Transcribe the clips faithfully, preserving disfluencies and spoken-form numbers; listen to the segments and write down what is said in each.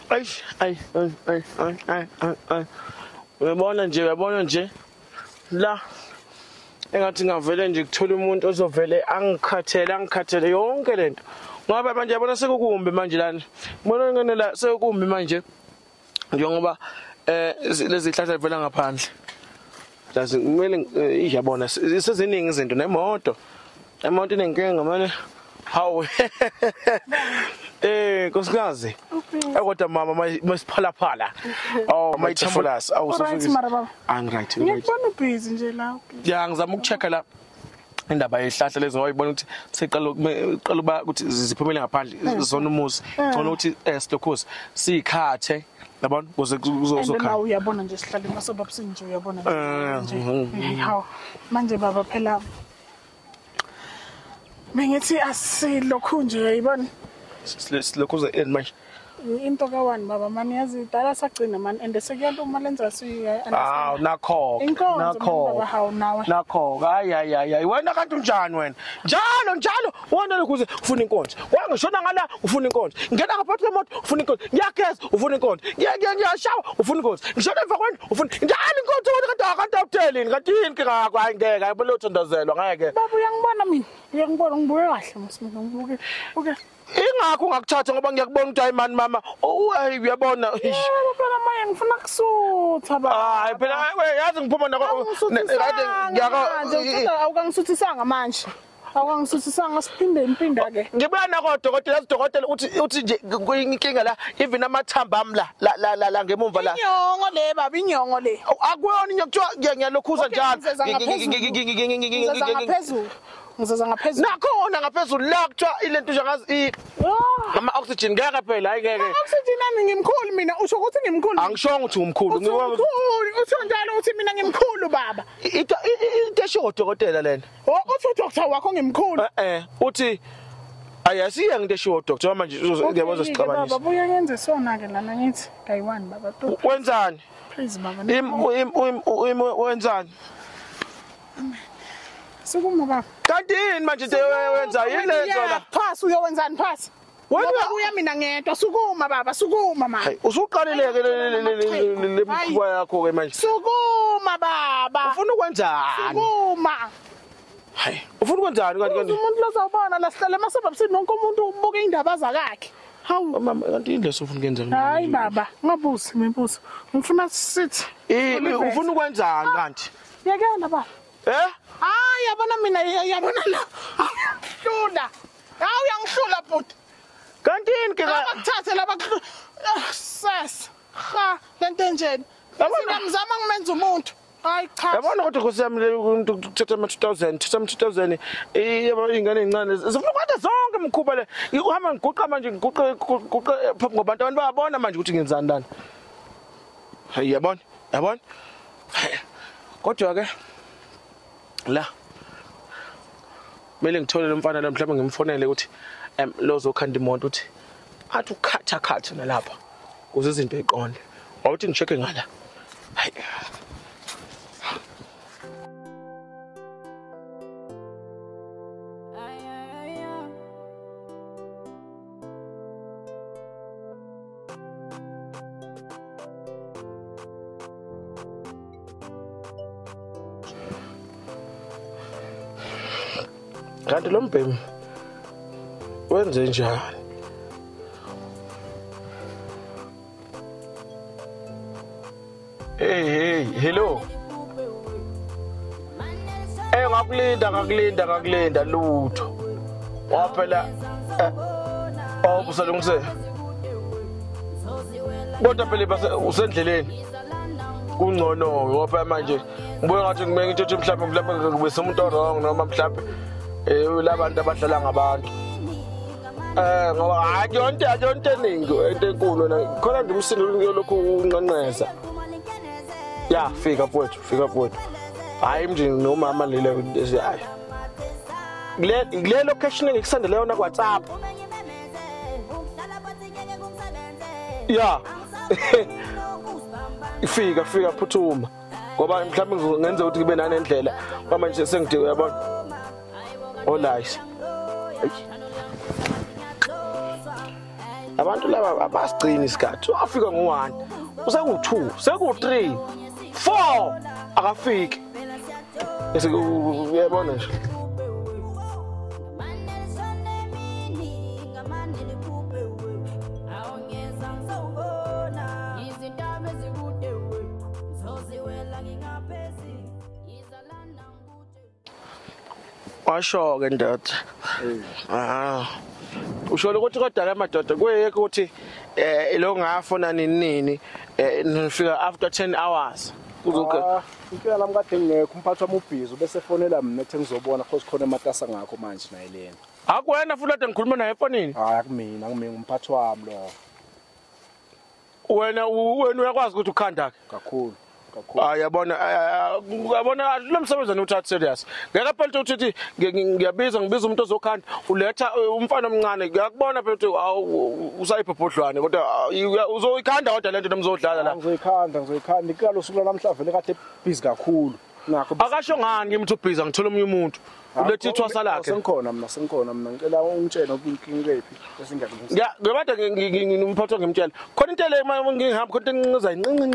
Ay ay ay ay ay ay. Uyabona nje uyabona nje la engathi ngavele nje kuthola umuntu ozovele angikhathele angikhathele yonke lento. Ngoba manje yabona sekukumbi manje lana. Ngibona ngene la sekukumbi manje. Njengoba eh lezi hlahla vela ngaphandle. Lazi kumele iyabona seziningi izinto nemoto. Imoto inenkinga manje. Hawu. Eh nkosikazi. Kodwa mama masiphala phala. Oh mayithamulasi awusufika. Angright. Ngiyabona busy nje la. Ya ngizama ukuchecka la indaba yehlahla lezi ngoba ibona ukuthi seqala uqala uba ukuthi ziphumele ngaphandle zona umuzi. Ngicela ukuthi esitokhosi sikhathe. Yabona kuze kuzozokhala. Nawe uyabona nje sihlale masobaba sinje uyabona nje. Hawu manje baba phela Mengithi asilokhu nje uyayibona. Silokhu ze manje. Into ka one baba mani yazi dala sagcina man and sekuyento uma lenza siya. Ah nakho. Nakho. Nakho. Hayi hayi hayi. Wena kanti unjani wena? Njalo njalo wona ukuze ufuna inkonzo. Wangishona ngala ufuna inkonzo. Ngena ngaphakathi kwemoto ufuna inkonzo. Ngiyageza ufuna inkonzo. Ngiyashawa ufuna inkonzo. Ngishona emva kwenu ufuna njalo inkonzo wena kanti akanta hotelini kanti yini ke ngakho angeke ayibolothondazelwa ngeke. Baba uyangibona mina. Uyangibona ngibuye kahle msimo ngibuke. Okay. Ingakho ngakuthatha ngoba ngiyakubona ukuthi ayimani mama uhayi uyabona phela maye ngifuna kusutha baba hayi phela yazi ngiphuma nako kade ngiyaka awukangisuthisanga manje awukangisuthisanga siphinde impinda ke ngibuya nako dokotela sidokotela uthi uthi nje inkinga la even amathamba ami la la la la ngemumva la inyongo le baba inyongo le akuyona inyo kuthiwa ngiyalokhuza njalo ngaphezulu ngizaza ngaphezulu nakhona ngaphezulu la kuthiwa ilento njengazi ama oxygen ngeke phela hayi ngeke oxygen nami ngimkhulu mina usho ukuthi ngimkhulu angishongo ukuthi umkhulu ngiwa utho njalo uthi mina ngimkhulu baba into esho dokotela lena uthi doctor wakho ngimkhulu eh uthi ayasiye nginte esho doctor manje ngiyabona sicabana baba buya ngenze sona ke lana ngithi kayi-one baba to wenzani please baba im wenzani Sukuma baba. Kanti yini manje into wenza yini lenzo la? Phasi uyowenzani phasi? Wena uya mina ngedwa sukuma baba sukuma manje. Hayi usuqalileke le mkhuba yakho ke manje. Sukuma baba. Ufuna ukwenzani? Sukuma. Hayi ufuna ukwenzani kanti kanti? Umuntu lozawubona la sihlale masebabusini nonke umuntu ubuke indaba zakhe. Hawu mama kanti yini leso ufuna ukwenza? Hayi baba ngabuzi mibuzo. Ngifuna sithi. Eh ufuna ukwenzani kanti? Yekela baba. Eh? Ah yabona mina yabona la. Hlula. Hawu uyangihlula bhuti. Kanti yini ke bakuthathe laba sas. Ha lento njeni. Ngiyamzama ngimenza umuntu. Hayi cha. Yabona kodwa kusiyami umuntu ukuthatha ama two thousand, thatha ama two thousand yabo ingane ezincane. Zifuna ukwenza zonke imkhuba le. Uhamba ngiguqa manje ngiguqe guqe phapha ngobantu abantu bayabona manje ukuthi ngenzani lana. Hayi yabona? Yabona? Kodwa ke la mele ngithole lo mfana lo mhlawumbe ngimfonele ukuthi em lozokhanda imoto uthi athi ukhatha khatha nalapha kuze izinto eqonde awuthi ngisheke ngala hayi kanti lo mbhemi wenze njani? Hey hey hello. Eh ngakulinda ngakulinda ngakulinda lutho. Waphela oh busalungise. Kodwa phela base usendleleni. Kungcono ngoba manje ngibuye ngathi ngimenge into mhlawumbe mhlawumbe ngibese umuntu wrong noma mhlawumbe eh labantu abadlala ngabantu eh ngoba akuyonto akuyonto eningi into enkulu na khona nje umsindo lokho unqanqeza ya fika mfowethu fika mfowethu hayi nje nomama lele hayi kule kule location engikusendele yona ku WhatsApp ya ifika fika phuthuma ngoba mhlawumbe ngenze ukuthi kube nane ndlela manje sengide uyabona oh nice Abantu laba abasigcini isikhathi. Wafika ngo-one, useku-two, seku-three, four akafiki. Bese uyabona nje. Washo ke ndoda. Ah. Usholo ukuthi kodwa la madoda kuyeke ukuthi eh lo ngafona nini nini eh nifika after ten hours. Uzoke. Impela lami kade ngekho umphathi wami ubhizi bese fonela mina ethi ngizobona because khona ematasa ngakho manje nayilena. Akuwena futhi ade ngikhuluma naye efonini. Hayi akumina, ngimina umphathi wami lo. Wena wena uyakwazi ukuthi ukhanda ke Kakhulu. Kakhulu. Ah yabona yabona lo msebenzi uthatha serious. Ngeke phela uthi ngiyabiza ngibiza umuntu ozokhanda uletha umfana omncane ngiyakubona phela ukuthi usayibhobhodlwane kodwa uzoyikhanda kodwa lento nomzodlala la. Ngizoyikhanda ngizoyikhanda ikalo suku namhla vele kade busy kakhulu. Ngakho akasho ngani ngimthi ubhiza ngithola omunye umuntu. Ulethi ithwasa lakhe. Sengikhona mina sengikhona mina ngicela ungitshela ukuthi kephi bese ngiyakuzwa. Ya ngibade ngimphatho ngimtshela. Khona into le ngihamba khona incinqiza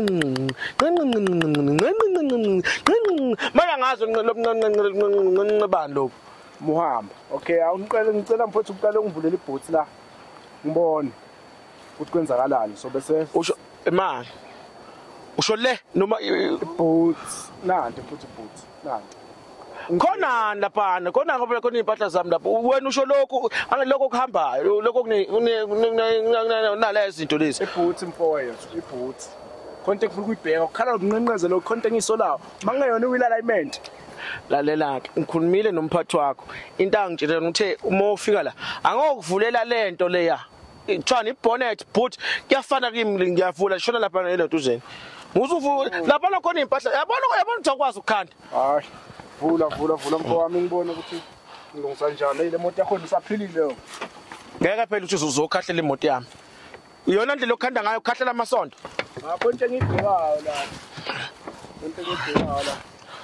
incinci. Mara ngazo lobani lo. Muhamba. Okay, awungiqele ngicela mfowethu uqale ungivulela ibhoots la. Ngibone ukuthi kwenzakalani so bese usho imali. Usho le noma ibhoots nanti futhi ibhoots nanti. Khona lapha khona ngoba khona impahla zami lapho wena usho lokho angelokho kuhambayo lokho kune nalezi zinto lezi ibhoots mfowethu ibhoots konke ngifuna ukuyibheka ukhala ukunqenqeza lo konke ngisolayo mangeyona wheel alignment lalela ke ngikhulumile nomphathi wakho into angitshela uthe uma ufika la angokuvulela lento leya ithwana ibonnet boot kuyafana kimi ngiyavula shona lapha nelento uzeni ngizuvula lapha khona impahla yabona yabona ukuthi akwazi ukukhanda hayi vula vula vula mfowami ngibone ukuthi ngilungisa njani le moto yakho isaphilile ngeke phela uthi uzokhahlela imoto yami iyona ndlela yokukhanda ngayo ukhahlela amasonto ngakho into engibhekayo la into engibhekayo la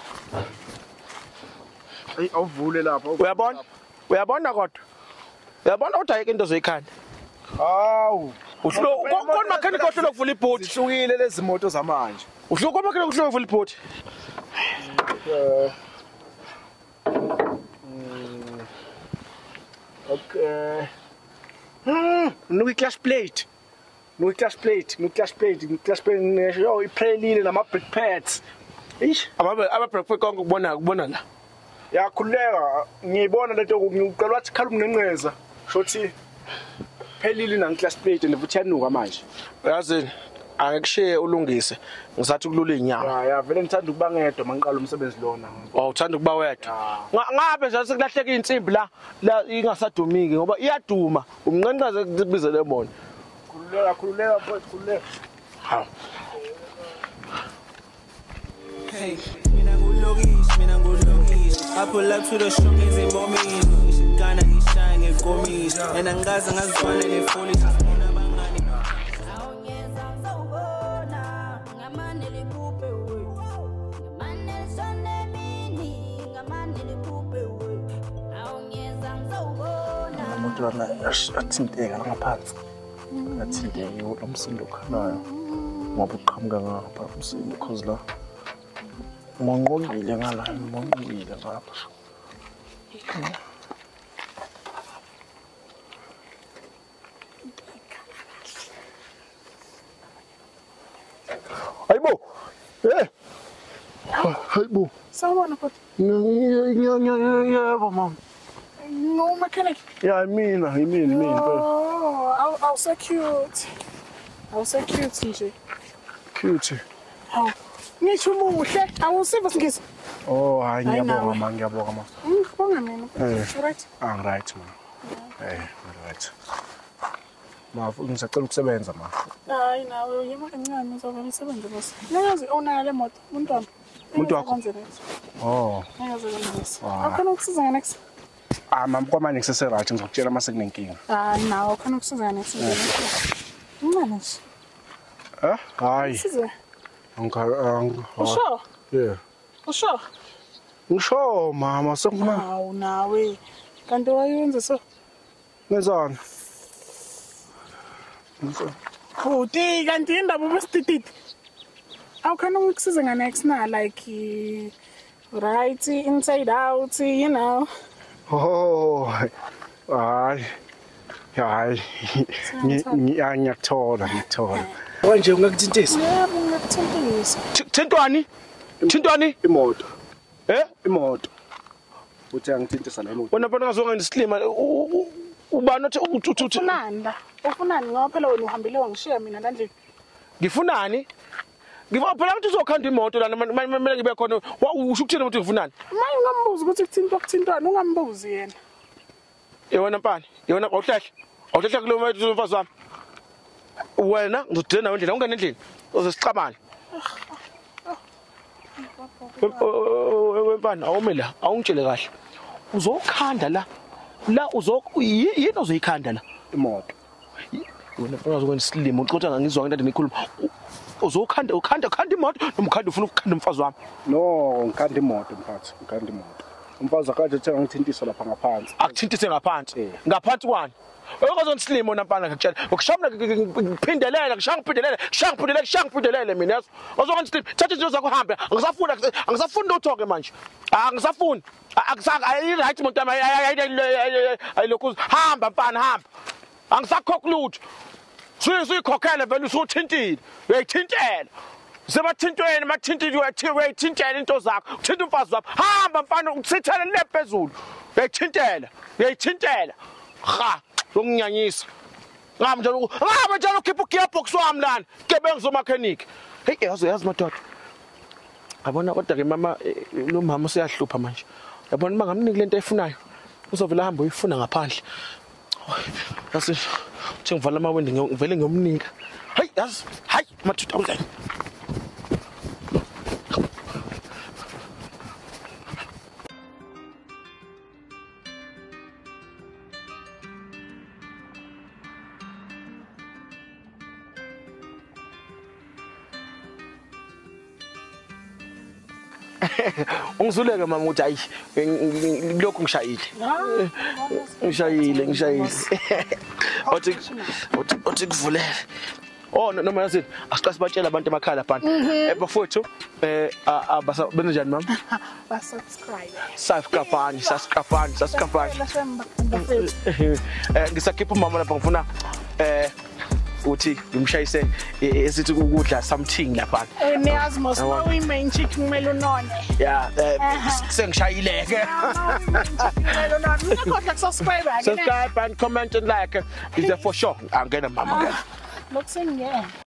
ay awuvule lapha uyabona uyabona kodwa uyabona ukuthi ayike into zoyikhanda hawu uhlo konke mechanic ohlelo ukuvula ibhoot sihlukile lezi moto zamanje uhlo konke mechanic ohlelo ukuvula ibhoot okay hmm no clash plate no clash plate no clash plate no clash plate ngisho iprelile nama brake pads ish ababe aba brake pads konke kubona kubona la yakhuleka ngiyibona lento ngiqala wathi khala umnenqeza shothi phelile na clash plate nevuthi yanuka manje uyazini angikushiye ulungise ngisathi kulula inyawo ya ya vele ngithanda ukuba ngedwa mangiqala umsebenzi lona oh uthanda ukuba wedwa ngabe nje sekulahleka insimbi la la ingasadumiki ngoba iyaduma umnqenqaze kubize lemona khululeka khululeka mfowethu khululeka ha hey mina ngulokisi mina ngulokisi I pull up to the shop ngizibomini ishikana ngishaya ngekomisi yena ngaze ngazibona nefolish Lona athinteka ngaphansi athinteke lo msindo khanayo ngoba uqhamuka ngapha umsindo because la monqongile ngala monqongile ngapha hayibo eh hayibo sawubona bhuti yebo mama no mechanic yeah mina yimini mina oh aw aw so cute aw so cute nje cute aw ngisho muhle awusiva singisi oh hayi ngiyabonga mama ngiyabonga mama ngibonga mina right ah right mama eh right ma ngisacela ukusebenza ma hayi nawe yima kancane ngizovela isebenze boss nayazi ona le moto untwana umuntu wakho oh nayazi ngizisa akhona ukusiza next ah mama kwamanje ngisese right ngizokutshela mase kunenkinga ah nawe khona ukusiza next ngimana nje eh hayi size ngikha usho yeah usho ngisho mama sekuna hawu nawe kanti wayenza so ngezona Bhuti kanti indaba ubesitititi. Awukhona ukusiza ngane ex na like right inside out, you know. Oh. Hayi. Hayi. Ngiyakuthola, ngiyakuthola. Manje ungakuthintisa? Yebo, ngikuthintisa. Thintwani? Thintwani? Imoto. Eh? Imoto. Uthi angithintisa la imoto. Wena phela ngazonga ngisilima ubani othi uthi Ufunanda. Ufunani ngoba phela wena uhambile wangishiya mina landle. Ngifunani? Ngiva phela ukuthi uzokhanda imoto lana manje ngibe khona usho ukuthini ukuthi ngifunani? Manje ungambuza ukuthi kuthintwa kuthintwana ungambuzi yena. Yewona mpani, yewona awuhlahle. Awuhlahle kulo manje umfazi wami. Wena ngizodena endlela ungene endlini uzosixabana. Wempani awume la awungitshele kahle. Uzokhanda la. La uzok yini ozoyikhanda la imoto. Wena phela uzokwenza isilimo uqotha ngangizwa into engikhuluma. Uzokhanda ukhanda khanda imoto nomkhanda ufuna ukukhanda umfazi wami. No, ngikhanda imoto mfowethu, ngikhanda imoto. Umfazi akade ethenga ngithintisa lapha ngaphansi. Akuthintise ngaphansi. Ngaphansi kwani? Uyokuzona isilimo nampana ngakutshela. Ukushamla ngiphindelela, ngishaya ngiphindelela, ngishaya ngiphindelela, ngishaya ngiphindelela mina yazo. Uzokwenza isilimo. Thatha izinto zakho uhambe. Angisafuna angisafuna uthoke manje. Angisafuna. Akusaka ayi right umuntu wami ayilokhu hamba mfana hamba. Angisakhokha lutho. Suyikhokhela vele usuthintile. Uyayithintela. Sebathintweni mathintile uyayithintela into zakho. Uthinta umfazi wakho. Hamba mfana ukusithela le phezulu. Uyayithintela. Uyayithintela. Ha, unginyanyisa. Ngami njalo, ngaba njalo khipha gearbox wami lana. Gebengu zomakhenikhi. Hey, yazi yazi madoda. Yabona kodwa ke mama lo mama useyahlupha manje. Yabona mangamniki lento ayifunayo. Uzovela hamba uyifuna ngaphandle. Yasi uthi ngivala amawindi ngivele ngiyomnika. Hey, yazi, hayi ma two thousand. Ungizuleke mama uthi ayi lokho ngishayile. Ngishayile ngishayile. Othi othi kuvulele. Oh noma yazi asiqase batshela abantu emakhala abantu. Ebafowethu eh abasa benze njani mama? Ba subscribe. Subscribe, subscribe, subscribe. Eh ngisakhipha mama lapha ngifuna eh uthi ngimshayise esithi ukudla something lapha. Eh niyazi mos no women chick kumele unone. Yeah, sengishayileke. Kumele unone. Ngikhohle subscribe again. Subscribe and comment and like. Is there for sure? Angena mama. Look singing.